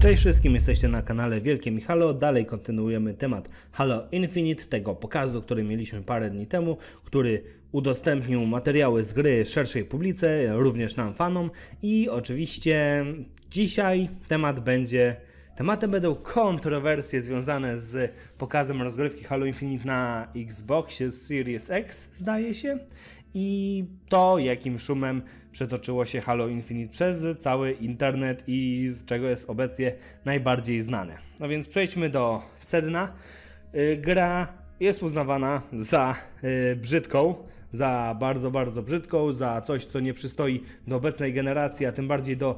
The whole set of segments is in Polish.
Cześć wszystkim, jesteście na kanale Wielkie Halo. Dalej kontynuujemy temat Halo Infinite, tego pokazu, który mieliśmy parę dni temu, który udostępnił materiały z gry szerszej publice, również nam fanom. I oczywiście dzisiaj tematem będą kontrowersje związane z pokazem rozgrywki Halo Infinite na Xboxie Series X, zdaje się. I to, jakim szumem przetoczyło się Halo Infinite przez cały internet i z czego jest obecnie najbardziej znane. No więc przejdźmy do sedna. Gra jest uznawana za brzydką, za bardzo brzydką, za coś, co nie przystoi do obecnej generacji, a tym bardziej do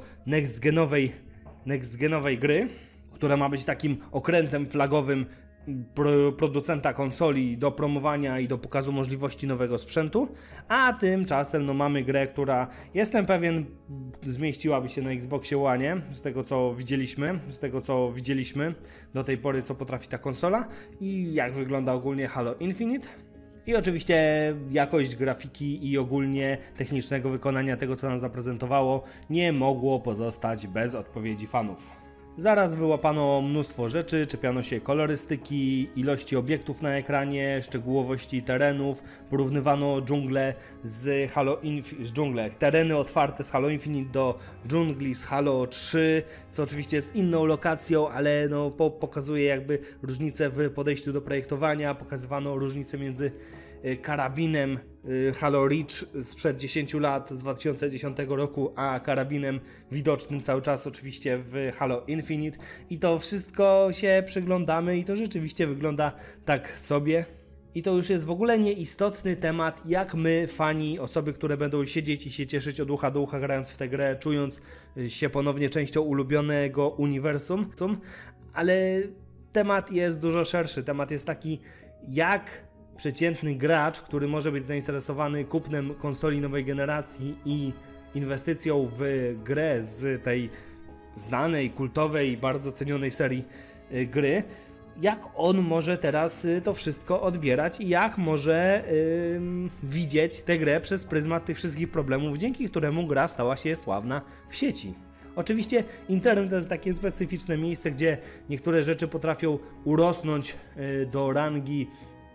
next-genowej gry, która ma być takim okrętem flagowym producenta konsoli do promowania i do pokazu możliwości nowego sprzętu, a tymczasem no, mamy grę, która jestem pewien zmieściłaby się na Xboxie One, z tego co widzieliśmy do tej pory, co potrafi ta konsola i jak wygląda ogólnie Halo Infinite. I oczywiście jakość grafiki i ogólnie technicznego wykonania tego, co nam zaprezentowało, nie mogło pozostać bez odpowiedzi fanów. Zaraz wyłapano mnóstwo rzeczy, czepiano się kolorystyki, ilości obiektów na ekranie, szczegółowości terenów, porównywano dżunglę z tereny otwarte z Halo Infinite do dżungli z Halo 3, co oczywiście jest inną lokacją, ale no, pokazuje jakby różnicę w podejściu do projektowania, pokazywano różnicę między karabinem Halo Reach sprzed 10 lat, z 2010 roku, a karabinem widocznym cały czas oczywiście w Halo Infinite. I to wszystko się przyglądamy i to rzeczywiście wygląda tak sobie. I to już jest w ogóle nieistotny temat, jak my, fani, osoby, które będą siedzieć i się cieszyć od ucha do ucha grając w tę grę, czując się ponownie częścią ulubionego uniwersum, ale temat jest dużo szerszy. Temat jest taki, jak przeciętny gracz, który może być zainteresowany kupnem konsoli nowej generacji i inwestycją w grę z tej znanej, kultowej, bardzo cenionej serii gry, jak on może teraz to wszystko odbierać i jak może widzieć tę grę przez pryzmat tych wszystkich problemów, dzięki któremu gra stała się sławna w sieci. Oczywiście internet to jest takie specyficzne miejsce, gdzie niektóre rzeczy potrafią urosnąć do rangi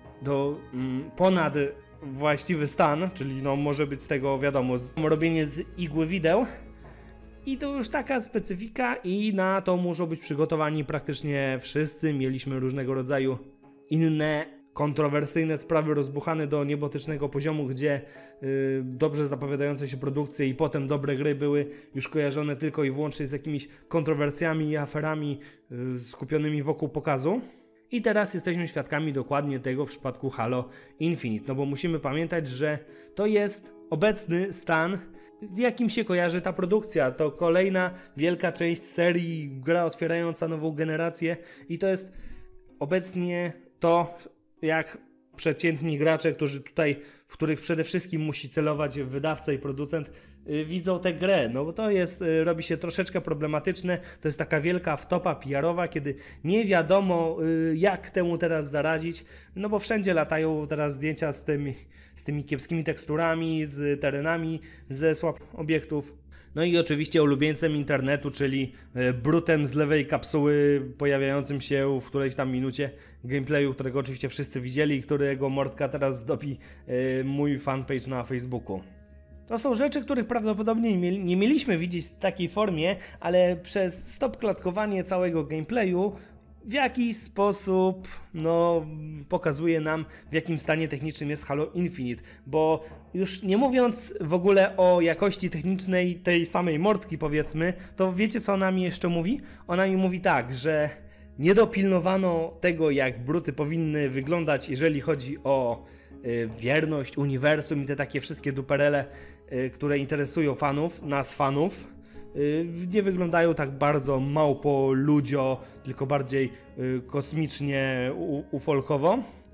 ponad właściwy stan, czyli no może być z tego wiadomo, robienie z igły wideł i to już taka specyfika i na to muszą być przygotowani praktycznie wszyscy. Mieliśmy różnego rodzaju inne kontrowersyjne sprawy rozbuchane do niebotycznego poziomu, gdzie dobrze zapowiadające się produkcje i potem dobre gry były już kojarzone tylko i wyłącznie z jakimiś kontrowersjami i aferami skupionymi wokół pokazu. I teraz jesteśmy świadkami dokładnie tego w przypadku Halo Infinite, no bo musimy pamiętać, że to jest obecny stan, z jakim się kojarzy ta produkcja. To kolejna wielka część serii, gra otwierająca nową generację i to jest obecnie to, jak przeciętni gracze, w których przede wszystkim musi celować wydawca i producent, widzą tę grę, no bo to robi się troszeczkę problematyczne, to jest taka wielka wtopa PR-owa, kiedy nie wiadomo jak temu teraz zaradzić, no bo wszędzie latają teraz zdjęcia z tymi kiepskimi teksturami, z terenami, ze słabych obiektów. No i oczywiście ulubieńcem internetu, czyli brutem z lewej kapsuły pojawiającym się w którejś tam minucie gameplayu, którego oczywiście wszyscy widzieli i którego mordka teraz zdobi mój fanpage na Facebooku. To są rzeczy, których prawdopodobnie nie mieliśmy widzieć w takiej formie, ale przez stop-klatkowanie całego gameplayu w jakiś sposób pokazuje nam, w jakim stanie technicznym jest Halo Infinite, bo już nie mówiąc w ogóle o jakości technicznej tej samej mordki, powiedzmy, to wiecie, co ona mi jeszcze mówi? Ona mi mówi tak, że nie dopilnowano tego, jak bruty powinny wyglądać, jeżeli chodzi o wierność, uniwersum i te takie wszystkie duperele, które interesują nas fanów. Nie wyglądają tak bardzo małpo-ludzio, tylko bardziej kosmicznie, ufolkowo.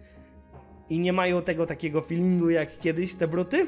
I nie mają tego takiego feelingu jak kiedyś te bruty.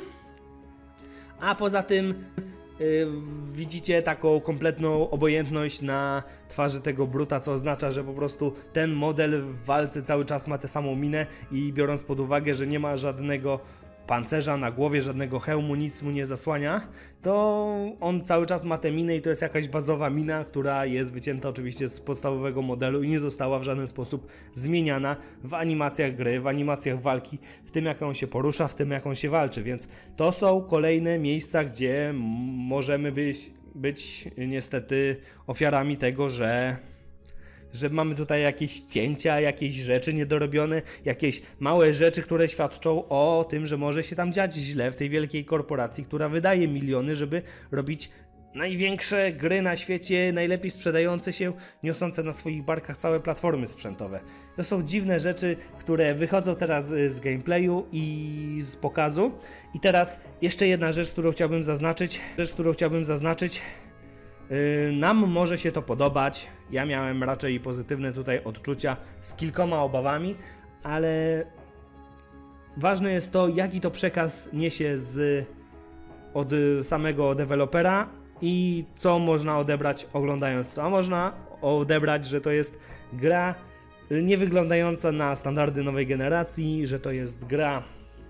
A poza tym widzicie taką kompletną obojętność na twarzy tego bruta, co oznacza, że po prostu ten model w walce cały czas ma tę samą minę i biorąc pod uwagę, że nie ma żadnego pancerza na głowie, żadnego hełmu, nic mu nie zasłania, to on cały czas ma tę minę i to jest jakaś bazowa mina, która jest wycięta oczywiście z podstawowego modelu i nie została w żaden sposób zmieniana w animacjach gry, w animacjach walki, w tym jak on się porusza, w tym jak on się walczy, więc to są kolejne miejsca, gdzie możemy być niestety ofiarami tego, że mamy tutaj jakieś cięcia, jakieś rzeczy niedorobione, jakieś małe rzeczy, które świadczą o tym, że może się tam dziać źle w tej wielkiej korporacji, która wydaje miliony, żeby robić największe gry na świecie, najlepiej sprzedające się, niosące na swoich barkach całe platformy sprzętowe. To są dziwne rzeczy, które wychodzą teraz z gameplayu i z pokazu. I teraz jeszcze jedna rzecz, którą chciałbym zaznaczyć. Nam może się to podobać, ja miałem raczej pozytywne tutaj odczucia z kilkoma obawami, ale ważne jest to, jaki to przekaz niesie od samego dewelopera i co można odebrać oglądając to. A można odebrać, że to jest gra nie wyglądająca na standardy nowej generacji, że to jest gra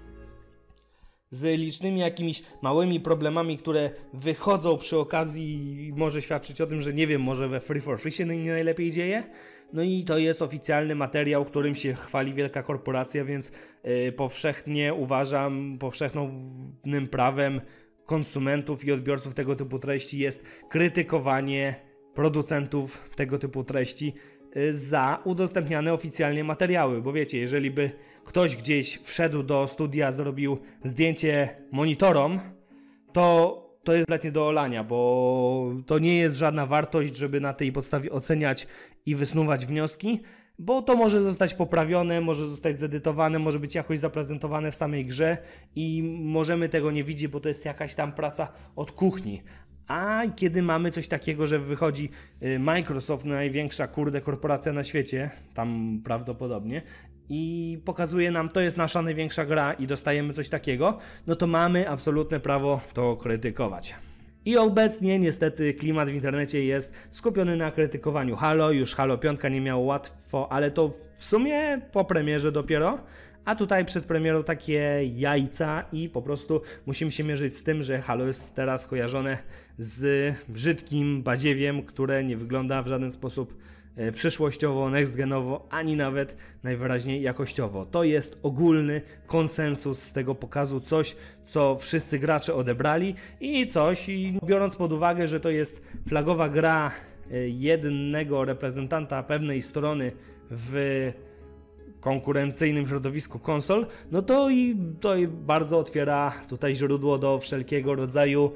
z licznymi jakimiś małymi problemami, które wychodzą przy okazji, może świadczyć o tym, że nie wiem, może we Free for Free się nie najlepiej dzieje. No i to jest oficjalny materiał, którym się chwali wielka korporacja, więc powszechnie uważam, powszechnym prawem konsumentów i odbiorców tego typu treści jest krytykowanie producentów tego typu treści za udostępniane oficjalnie materiały, bo wiecie, jeżeli by ktoś gdzieś wszedł do studia, zrobił zdjęcie monitorom, to jest kompletnie do olania, bo to nie jest żadna wartość, żeby na tej podstawie oceniać i wysnuwać wnioski, bo to może zostać poprawione, może zostać zedytowane, może być jakoś zaprezentowane w samej grze i możemy tego nie widzieć, bo to jest jakaś tam praca od kuchni. A kiedy mamy coś takiego, że wychodzi Microsoft, największa korporacja na świecie, tam prawdopodobnie, i pokazuje nam, to jest nasza największa gra i dostajemy coś takiego, no to mamy absolutne prawo to krytykować. I obecnie niestety klimat w internecie jest skupiony na krytykowaniu Halo, już Halo 5 nie miało łatwo, ale to w sumie po premierze dopiero, a tutaj przed premierą takie jajca i po prostu musimy się mierzyć z tym, że Halo jest teraz kojarzone z brzydkim badziewiem, które nie wygląda w żaden sposób przyszłościowo, next-genowo, ani nawet najwyraźniej jakościowo. To jest ogólny konsensus z tego pokazu, coś, co wszyscy gracze odebrali i biorąc pod uwagę, że to jest flagowa gra jednego reprezentanta pewnej strony w konkurencyjnym środowisku konsol, no to bardzo otwiera tutaj źródło do wszelkiego rodzaju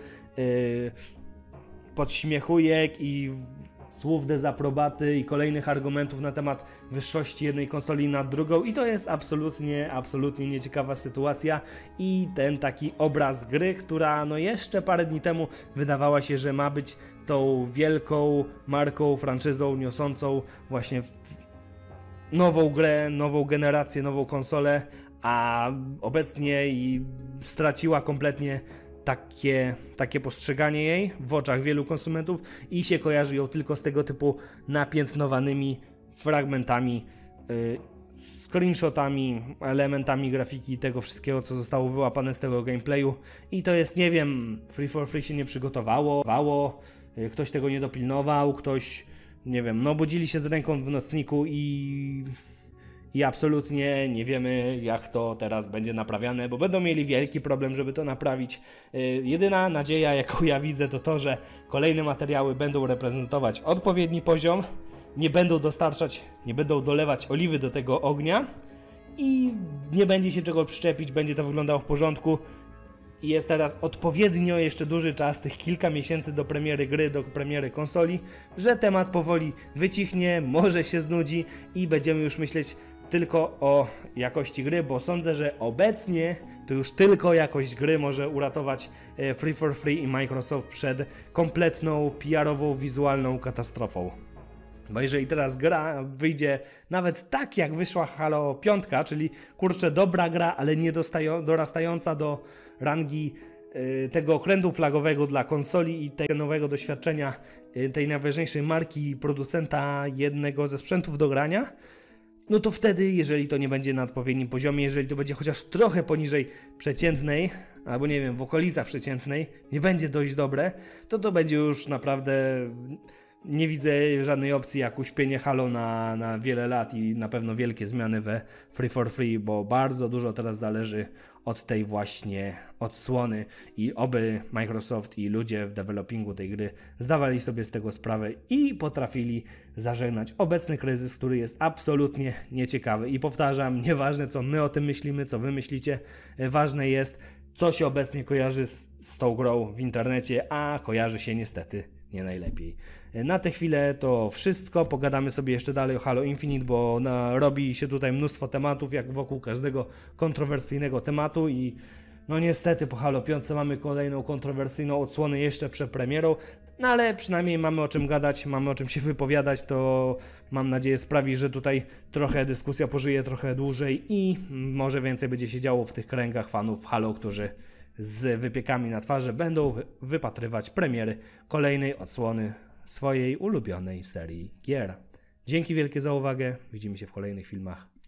podśmiechujek i słów dezaprobaty i kolejnych argumentów na temat wyższości jednej konsoli nad drugą i to jest absolutnie nieciekawa sytuacja i ten taki obraz gry, która no jeszcze parę dni temu wydawała się, że ma być tą wielką marką, franczyzą niosącą właśnie nową grę, nową generację, nową konsolę, a obecnie straciła kompletnie takie postrzeganie jej w oczach wielu konsumentów i się kojarzy ją tylko z tego typu napiętnowanymi fragmentami, screenshotami, elementami grafiki, tego wszystkiego, co zostało wyłapane z tego gameplayu i to jest, nie wiem, Free for Free się nie przygotowało, ktoś tego nie dopilnował, ktoś, nie wiem, no budzili się z ręką w nocniku i absolutnie nie wiemy, jak to teraz będzie naprawiane, bo będą mieli wielki problem, żeby to naprawić. Jedyna nadzieja, jaką ja widzę, to to, że kolejne materiały będą reprezentować odpowiedni poziom, nie będą dolewać oliwy do tego ognia i nie będzie się czego przyczepić, będzie to wyglądało w porządku. I jest teraz odpowiednio jeszcze duży czas, tych kilka miesięcy do premiery gry, do premiery konsoli, że temat powoli wycichnie, może się znudzi i będziemy już myśleć tylko o jakości gry, bo sądzę, że obecnie to już tylko jakość gry może uratować Free for Free i Microsoft przed kompletną PR-ową, wizualną katastrofą. Bo jeżeli teraz gra wyjdzie nawet tak, jak wyszła Halo 5, czyli kurczę, dobra gra, ale nie dorastająca do rangi tego okrętu flagowego dla konsoli i tego nowego doświadczenia tej najważniejszej marki producenta jednego ze sprzętów do grania, no to wtedy, jeżeli to nie będzie na odpowiednim poziomie, jeżeli to będzie chociaż trochę poniżej przeciętnej, albo nie wiem, w okolicach przeciętnej, nie będzie dość dobre, to będzie już naprawdę... Nie widzę żadnej opcji jak uśpienie Halo na wiele lat i na pewno wielkie zmiany we Free for Free, bo bardzo dużo teraz zależy od tej właśnie odsłony i oby Microsoft i ludzie w developingu tej gry zdawali sobie z tego sprawę i potrafili zażegnać obecny kryzys, który jest absolutnie nieciekawy. I powtarzam, nieważne co my o tym myślimy, co wy myślicie, ważne jest, co się obecnie kojarzy z tą grą w internecie, a kojarzy się niestety nie najlepiej. Na tę chwilę to wszystko. Pogadamy sobie jeszcze dalej o Halo Infinite, bo robi się tutaj mnóstwo tematów, jak wokół każdego kontrowersyjnego tematu i no niestety po Halo 5 mamy kolejną kontrowersyjną odsłonę jeszcze przed premierą, no ale przynajmniej mamy o czym gadać, mamy o czym się wypowiadać, to mam nadzieję sprawi, że tutaj trochę dyskusja pożyje trochę dłużej i może więcej będzie się działo w tych kręgach fanów Halo, którzy z wypiekami na twarzy będą wypatrywać premiery kolejnej odsłony swojej ulubionej serii gier. Dzięki wielkie za uwagę, widzimy się w kolejnych filmach.